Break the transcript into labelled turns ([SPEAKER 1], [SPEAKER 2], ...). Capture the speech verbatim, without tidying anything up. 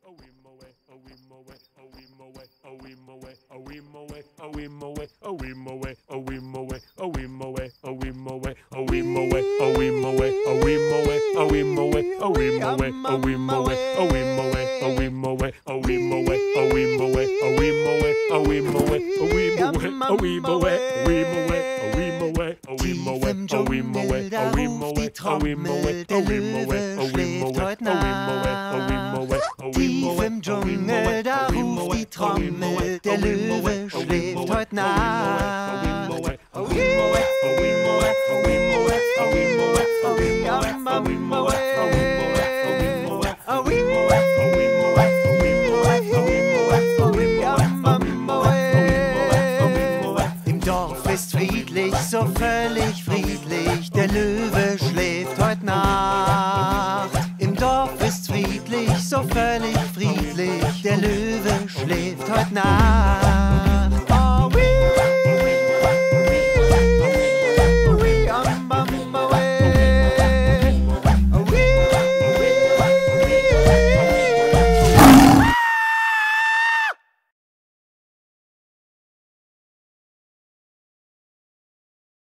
[SPEAKER 1] Tief im Dschungel, da ruft die Trommel, der Löwe schläft heut Nacht. Tief im Dschungel, da ruft die Trommel, der Löwe schläft heut Nacht. Im Dorf ist friedlich, so völlig friedlich, der Löwe schläft heut Nacht. Im Dorf ist friedlich, so völlig friedlich, der Löwe schläft heut Nacht.